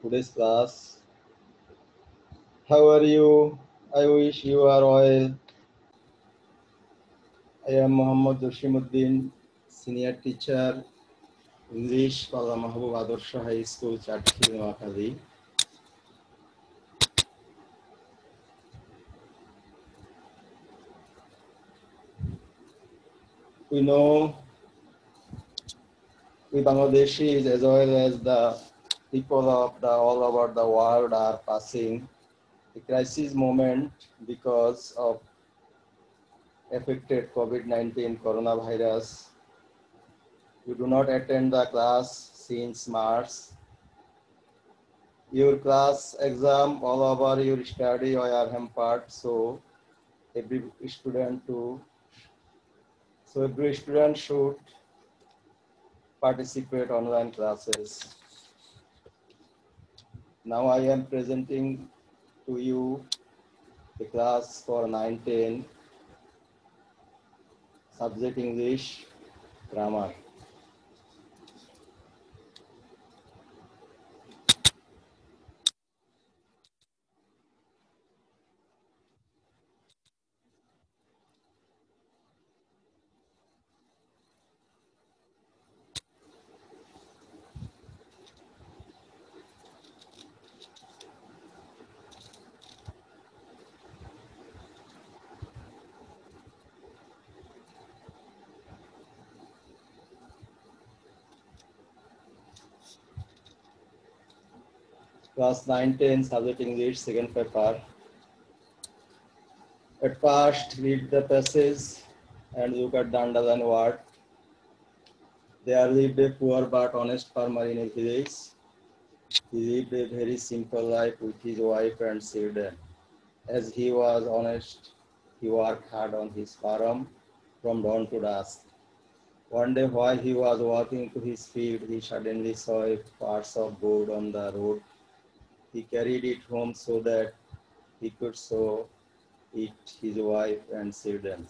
today's class. How are you? I wish you are well. I am Muhammad Joshimuddin, senior teacher, English, Pala Mahbub Adorsha High School, Chatkhil, Noakhali. We know we Bangladeshis as well as the people of all over the world are passing a crisis moment because of affected COVID-19 coronavirus. You do not attend the class since March. Your class exam all over your study or hampered, so every every student should participate online classes. Now I am presenting to you the class for 9-10 subject English grammar. Class 9-10 subject English second paper. At first read the passage and look at the underlined word. There lived a poor but honest farmer in a village. He lived a very simple life with his wife and children. As he was honest, he worked hard on his farm from dawn to dusk. One day while he was walking to his field, he suddenly saw a parcel of board on the road. He carried it home so that he could show it his wife and children.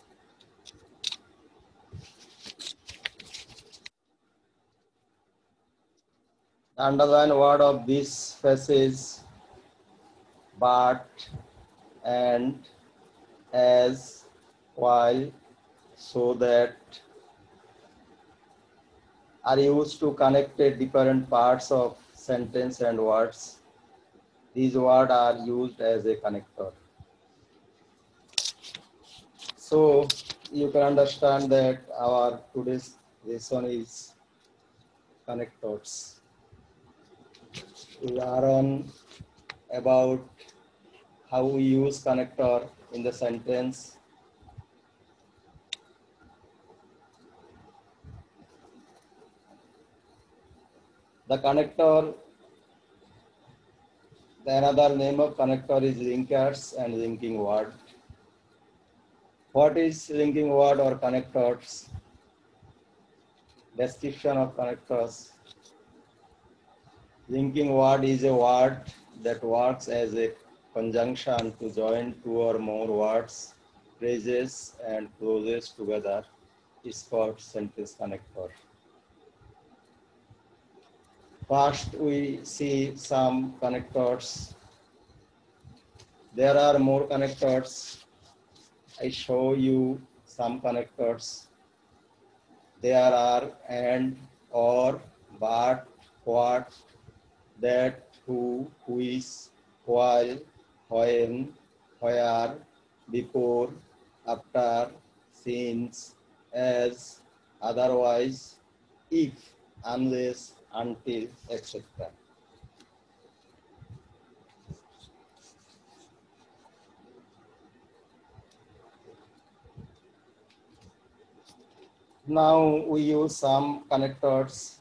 The underlined word of this passage, but, and, as, while, so that, are used to connect different parts of sentence and words. These words are used as a connector. So you can understand that our today's lesson is connectors. We learn about how we use connector in the sentence. The connector, the another name of connector is linkers and linking word. What is linking word or connectors? Description of connectors. Linking word is a word that works as a conjunction to join two or more words, phrases, and clauses together. Is called sentence connector. First, we see some connectors. There are more connectors. I show you some connectors. There are and, or, but, what, that, who, which, while, when, where, before, after, since, as, otherwise, if, unless, until, etc. Now we use some connectors.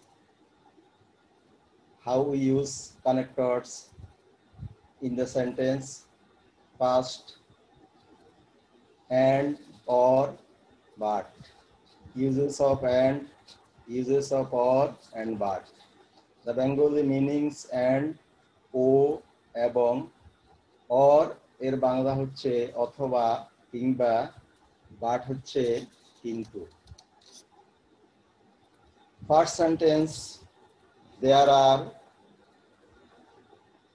How we use connectors in the sentence? Past, and, or, but. Uses of and, uses of or, and but. The Bengali meanings and, ও, এবং, or এর বাংলা হচ্ছে অথবা, কিংবা, but হচ্ছে কিন্তু. First sentence, there are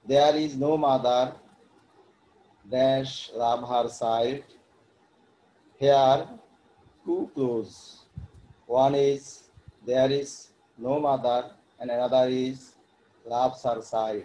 There is no mother dash love her child. Here, two clues. One is there is no mother, and another is loves her child.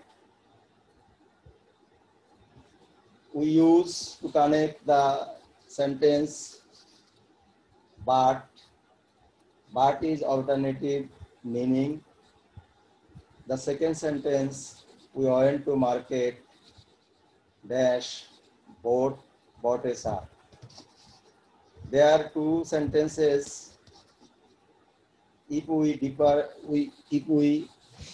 We use to connect the sentence but. But is alternative meaning. The second sentence, we went to market dash bought a shirt. There are two sentences. If we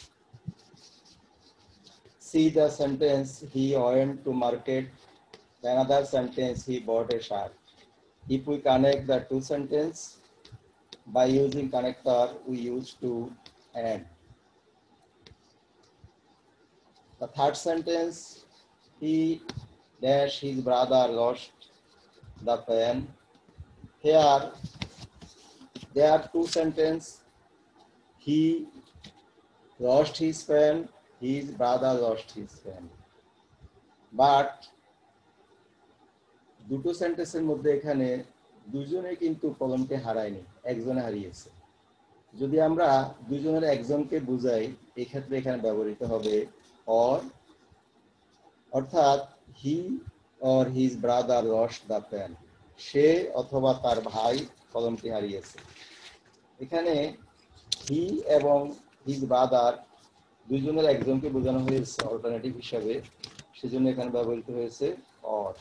see the sentence he went to market, the another sentence he bought a shirt. If we connect the two sentences by using connector, we use to and. The third sentence, he dash his brother lost the pen. Here, there are two sentences. He lost his pen, his brother lost his pen. But দুটো সেন্টেন্সের মধ্যে এখানে দুজনে কিন্তু কলমকে হারায়নি, একজনে হারিয়েছে। যদি আমরা দুজনের একজনকে বুঝাই, এই ক্ষেত্রে এখানে ব্যবহৃত হবে or, অর্থাৎ হি or his brother lost the pen, সে অথবা তার ভাই কলমটি হারিয়েছে। এখানে হি এবং হিজ ব্রাদার দুইজনের একজনকে বোঝানো হয়েছে অল্টারনেটিভ হিসাবে, সেজন্য এখানে ব্যবহৃত হয়েছে or.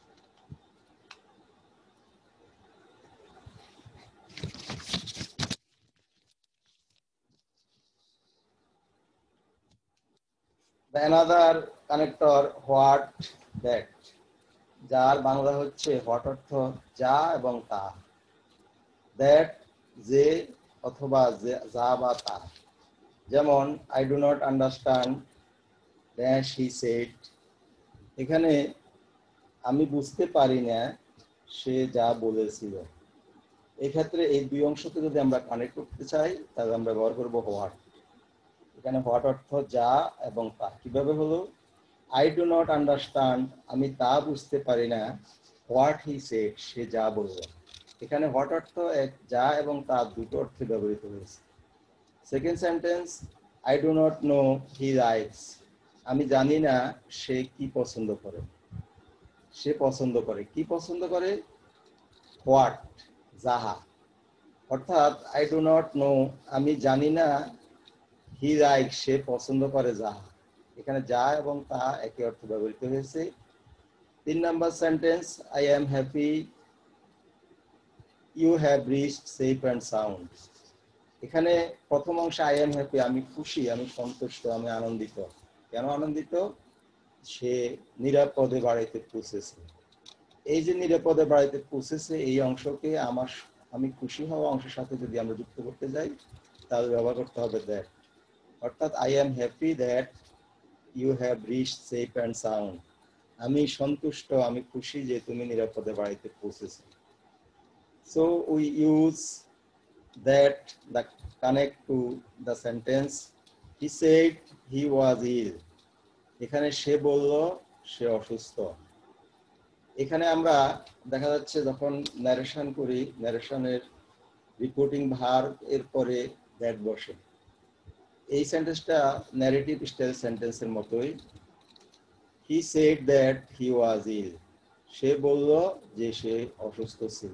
The another connector what that, যার বাংলা হচ্ছে হোয়াট অর্থ যা এবং তা, দ্যাট যে অথবা যা বা তা। যেমন I do not understand dash he said, এখানে আমি বুঝতে পারি না সে যা বলেছিল। এক্ষেত্রে এই দুই অংশকে যদি আমরা কানেক্ট করতে চাই তাহলে আমরা ব্যবহার করব হোয়াট। এখানে হোয়াট অর্থ যা এবং তা। কিভাবে হলো, আই ডু নট আন্ডারস্ট্যান্ড, আমি তা বুঝতে পারি না, হোয়াট হি সেড, সে যা বলল। এখানে হোয়াট অর্থ যা এবং তা দুটো অর্থে ব্যবহৃত হয়েছে। Second sentence, I do not know he likes, আমি জানি না সে কি পছন্দ করে। সে পছন্দ করে, কি পছন্দ করে, হোয়াট, যাহা। অর্থাৎ আই ডু নট নো, আমি জানি না, হি লাইক, সে পছন্দ করে যাহা। এখানে যা এবং তা একই অর্থে ব্যবহৃত হয়েছে। 3 নম্বর sentence, I am happy you have reached safe and sound. এখানে প্রথম অংশে আই এম হ্যাপি, আমি খুশি, আমি সন্তুষ্ট, আমি আনন্দিত। কেন আনন্দিত, সে নিরাপদে বাড়িতে পৌঁছেছে। এই যে নিরাপদে বাড়িতে পৌঁছেছে, এই অংশকে আমি খুশি হওয়া অংশের সাথে যদি আমরা যুক্ত করতে যাই তাহলে ব্যবহার করতে হবে দ্যাট। অর্থাৎ I am happy that you have reached safe and sound, আমি সন্তুষ্ট, আমি খুশি যে তুমি নিরাপদে বাড়িতে পৌঁছেছো। So we use that the connect to the sentence he said he was ill, এখানে সে বলল সে অসুস্থ। এখানে আমরা দেখা যাচ্ছে যখন ন্যারেশন করি, ন্যারেশনের রিপোর্টিং ভার্ব এর পরে দ্যাট বসে। এই সেন্টেন্সটা ন্যারেটিভ স্টাইল সেন্টেন্সের মতোই। He said that he was ইল, সে বলল যে সে অসুস্থ ছিল।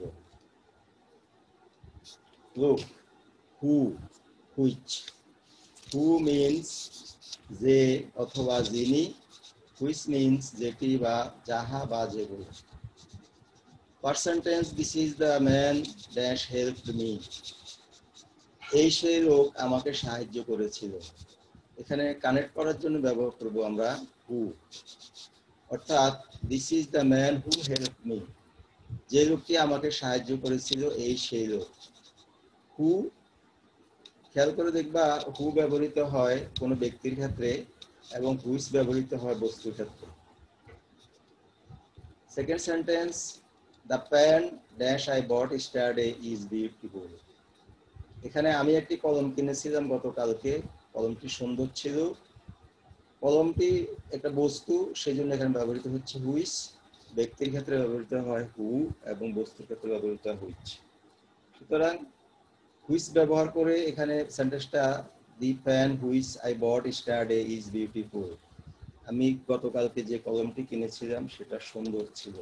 Look, who, which, who means যে অথবা যিনি, হুইচ মিন্স যেটি বা যাহা বা যেগুলো। First sentence, this is the man dash helped me, এই সেই লোক আমাকে সাহায্য করেছিল। এখানে কানেক্ট করার জন্য ব্যবহার করব আমরা হু, অর্থাৎ this is the man who helped me, যে লোকটি আমাকে সাহায্য করেছিল এই সেই লোক। হু, খেয়াল করে দেখবা হু ব্যবহৃত হয় কোনো ব্যক্তির ক্ষেত্রে এবং হুইচ ব্যবহৃত হয় বস্তুর ক্ষেত্রে। Second sentence, the pen dash I bought yesterday is beautiful, এখানে আমি একটি কলম কিনেছিলাম গতকালকে, কলমটি সুন্দর ছিল। কলমটি একটা বস্তু, সেই জন্য এখানে ব্যবহৃত হচ্ছে হুইচ। ব্যক্তির ক্ষেত্রে ব্যবহৃত হয় হু এবং বস্তুর ক্ষেত্রে ব্যবহৃত হয় হুইচ। সুতরাং হুইচ ব্যবহার করে এখানে সেন্টেন্সটা, the pen which I bought yesterday is beautiful. আমি গতকালকে যে কলমটি কিনেছিলাম সেটা সুন্দর ছিল।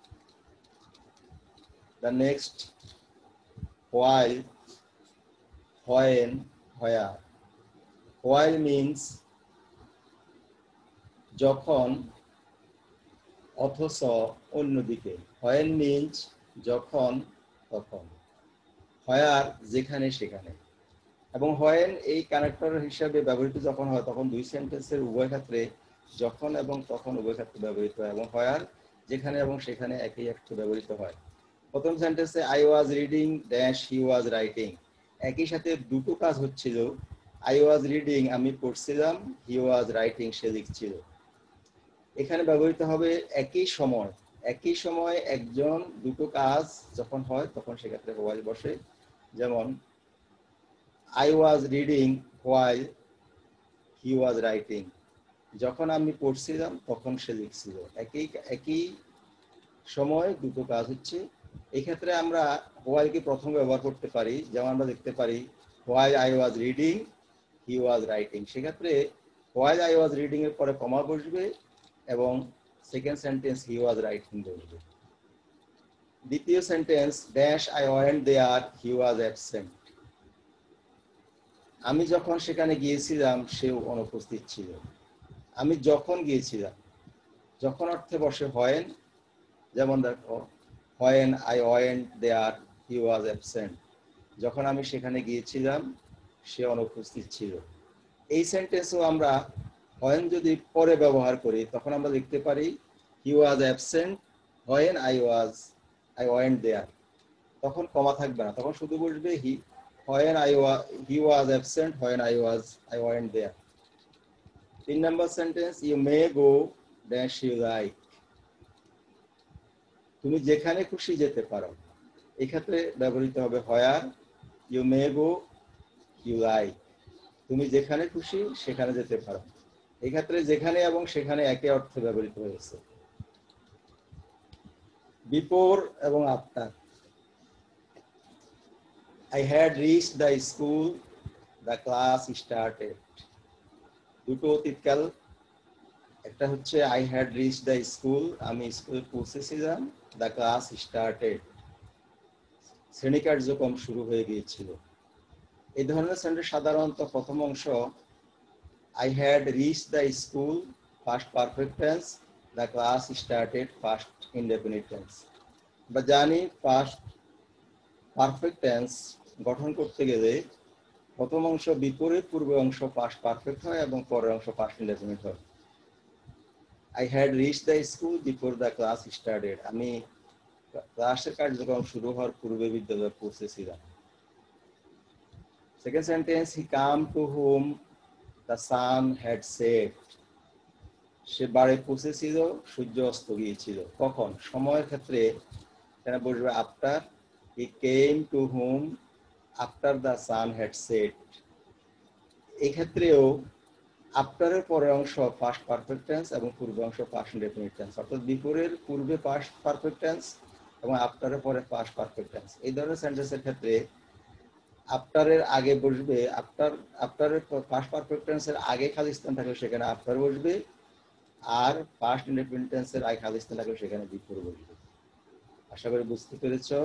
The next, while, when, where. While means যখন, অথচ, অন্যদিকে। হোয়েন মিন্স যখন, তখন। হোয়ার যেখানে, সেখানে। এবং হোয়েন এই কানেক্টর হিসাবে ব্যবহৃত যখন হয় তখন দুই সেন্টেন্সের উভয় ক্ষেত্রে যখন এবং তখন উভয় ক্ষেত্রে ব্যবহৃত হয়, এবং হোয়ার যেখানে এবং সেখানে একই অর্থে ব্যবহৃত হয়। প্রথম সেন্টেন্সে I was reading dash he was writing, একই সাথে দুটো কাজ হচ্ছিল। আই ওয়াজ রিডিং আমি পড়ছিলাম, হি ওয়াজ রাইটিং সে লিখছিল। এখানে ব্যবহৃত হবে একই সময়। একই সময় একজন দুটো কাজ যখন হয় তখন সেক্ষেত্রে হোয়াইল বসে। যেমন I was reading while he was writing, যখন আমি পড়ছিলাম তখন সে লিখছিল। একই সময় দুটো কাজ হচ্ছে। এই ক্ষেত্রে আমরা while কে প্রথম ব্যবহার করতে পারি, যেমন আমরা দেখতে পারি while I was reading he was writing। সেক্ষেত্রে while I was reading এর পরে কমা বসবে এবং second sentence he was writing বসবে। দ্বিতীয় sentence dash I went there he was absent, আমি যখন সেখানে গিয়েছিলাম সেও অনুপস্থিত ছিল। আমি যখন গিয়েছিলাম, যখন অর্থে বসে হোয়েন। যেমন দেখো, when I went there he was absent, যখন আমি সেখানে গিয়েছিলাম সে অনুপস্থিত ছিল। এই সেন্টেন্সও আমরা হোয়েন যদি পরে ব্যবহার করি তখন আমরা লিখতে পারি he was absent when I went there. তখন কমা থাকবে না, তখন শুধু বসবে হি, when he was absent when I went there. 3 number sentence, you may go dash you like, তুমি যেখানে খুশি যেতে পারো। এই ক্ষেত্রে ব্যবহৃত হবে where, you may go you like, তুমি যেখানে খুশি সেখানে যেতে পারো। এই ক্ষেত্রে যেখানে এবং সেখানে একই অর্থে ব্যবহৃত হয়েছে। বিফোর এবং after, I had reached the school, the class started, দুটো অতীতকাল। একটা হচ্ছে I had reached the school, আমি স্কুলে পৌঁছেছিলাম, the class started, শ্রেণী কার্যক্রম শুরু হয়ে গিয়েছিল। এই ধরনের সেন্টেন্স সাধারণত প্রথম অংশ I had reached the school past perfect tense, the class started past indefinite tense। বা জানি past perfect tense গঠন করতে গেলে প্রথম অংশ বিপরীত, পূর্বে অংশ past perfect হয় এবং পরের অংশ past indefinite হয়। I had reached the school before the class started, আমি ক্লাসের কার্যক্রম শুরু হওয়ার পূর্বে বিদ্যালয়ে পৌঁছেছিলাম। Second sentence, he came to whom the sun had set, সে বাড়ি পৌঁছেছিল সূর্য অস্ত গিয়েছিল। কখন? সময়ের ক্ষেত্রে এখানে বসবে after, he came to whom after the sun had set। এই ক্ষেত্রেও আফটারের পরের অংশ পাস্ট পারফেক্ট টেন্স এবং পূর্বে অংশ পাস্ট ইনডেফিনিট টেন্স, অর্থাৎ বিফোরের পূর্বে পাস্ট পারফেক্ট টেন্স এবং আফটারের পরে পাস্ট পারফেক্ট টেন্স। এই ধরনের সেন্টেন্সের ক্ষেত্রে আফটারের আগে বসবে আফটারের পাস্ট পারফেক্ট টেন্সের আগে খালি স্থান থাকলে সেখানে আফটার বসবে, আর পাস্ট ইনডেফিনিট টেন্সের আগে খালি স্থান থাকলে সেখানে বিফোর বসবে। আশা করি বুঝতে পেরেছো।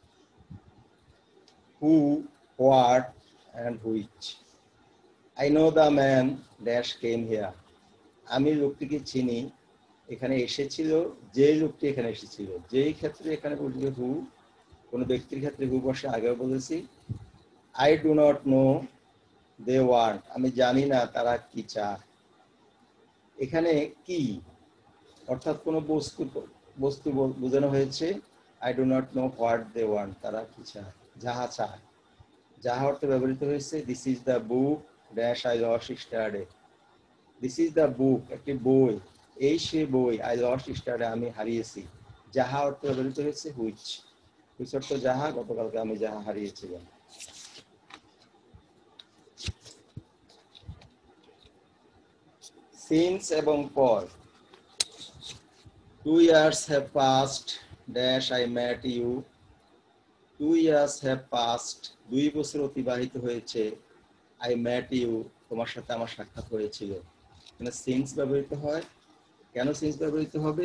Who, what and which. I know the man dash came here, আমি লোকটিকে চিনি, এখানে এসেছিল, যে লোকটি এখানে এসেছিল। যেই ক্ষেত্রে এখানে বসবে হু, কোন ব্যক্তির ক্ষেত্রে হু বসে, আগেও বলেছি। I do not know they want, আমি জানি না তারা কি চায়। এখানে কি অর্থাৎ কোন বস্তু বোঝানো হয়েছে। I do not know what they want, তারা কি চায়, যাহা চায়। যাহা অর্থে ব্যবহৃত হয়েছে this is the book dash I lost yesterday, this is the book একটি বই, এই সে বই, I lost yesterday আমি হারিয়েছি। যাহা অর্থে ব্যবহৃত হয়েছে which, which অর্থ যাহা, গতকালকে আমি যাহা হারিয়েছিলাম। সিন্স এবং পর। 2 years have passed dash I met you. 2 years have passed, 2 বছর অতিবাহিত হয়েছে, I met you, তোমার সাথে আমার সাক্ষাৎ হয়েছিল। এখানে সিন্স ব্যবহৃত হয়। কেন সিন্স ব্যবহৃত হবে?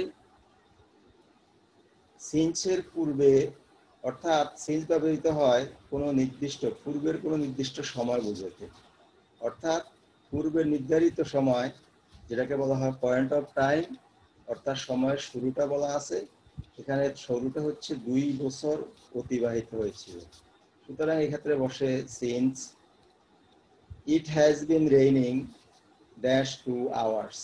সিন্সের পূর্বে, অর্থাৎ সিন্স ব্যবহৃত হয় কোনো নির্দিষ্ট পূর্বের কোনো নির্দিষ্ট সময় বোঝাতে, অর্থাৎ পূর্বের নির্ধারিত সময়, যেটাকে বলা হয় পয়েন্ট অফ টাইম, অর্থাৎ সময়ের শুরুটা বলা আছে, এখানে শুরুটা হচ্ছে 2 বছর অতিবাহিত হয়েছিল। সুতরাং এক্ষেত্রে বসে since. It has been raining dash 2 hours।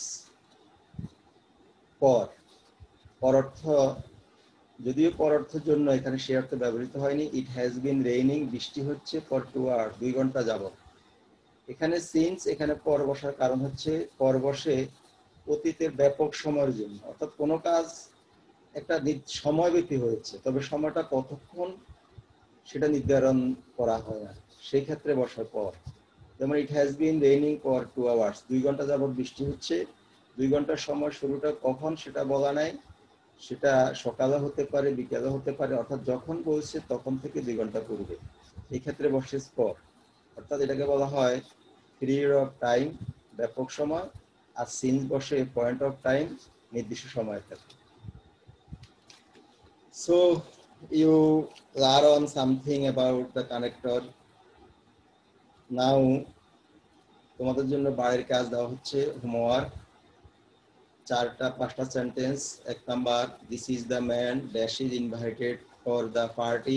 পর, পর অর্থ, যদিও পর অর্থের জন্য এখানে সে অর্থে ব্যবহৃত হয়নি। ইট হ্যাজ বিন রেইনিং, বৃষ্টি হচ্ছে ফর 2 hours, 2 ঘন্টা যাবত। এখানে সিন্স, এখানে পর বসার কারণ হচ্ছে পর বসে অতীতের ব্যাপক সময়ের জন্য, অর্থাৎ কোনো কাজ একটা সময় ব্যতী হয়েছে, তবে সময়টা কতক্ষণ সেটা নির্ধারণ করা হয় না, সেই ক্ষেত্রে বসার পর। যেমন it has been raining for 2 hours, 2 ঘন্টা যাবত বৃষ্টি হচ্ছে। 2 ঘন্টার সময় শুরুটা কখন সেটা বলা নাই, সেটা সকালে হতে পারে, বিকালে হতে পারে, অর্থাৎ যখন বলছে তখন থেকে 2 ঘন্টা পূর্বে। এই ক্ষেত্রে বসে পর, অর্থাৎ এটাকে বলা হয় পিরিয়ড অফ টাইম, ব্যাপক সময়, আর সিন্স বসে পয়েন্ট অফ টাইম, নির্দিষ্ট সময়ের ক্ষেত্রে। So you learn something about the connector. Now তোমাদের জন্য বাড়ির কাজ দেওয়া হচ্ছে, হোমওয়ার্ক। 4-5টা sentence. 1 number, this is the man dash is invited for the party.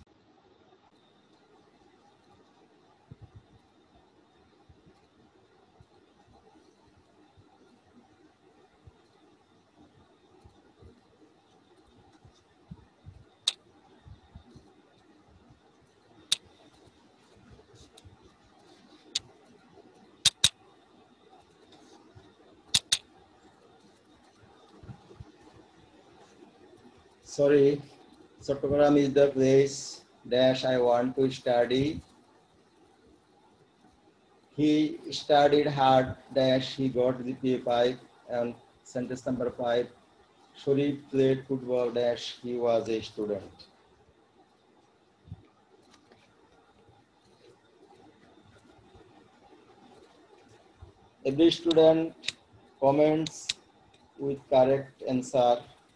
Sorry, Chattogram is the place dash I want to study. He studied hard dash he got the P5. And sentence number 5, Sharif played football dash he was a student. Every student comments with correct answer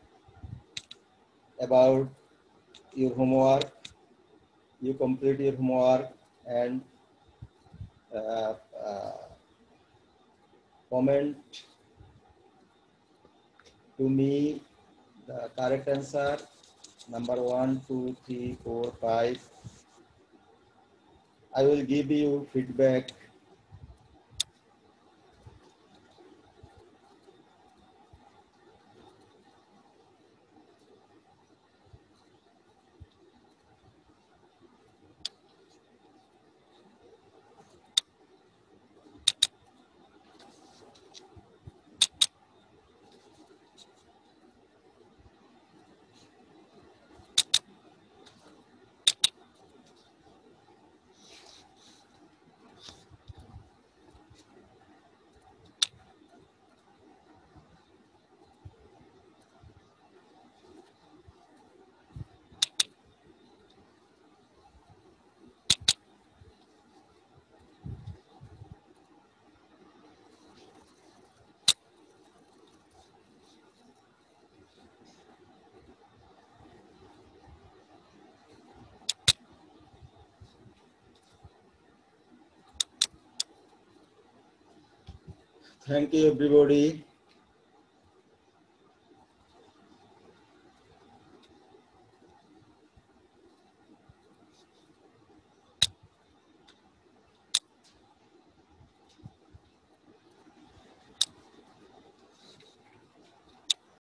about your homework. You complete your homework and comment to me the correct answer, number 1, 2, 3, 4, 5. I will give you feedback. Thank you, everybody.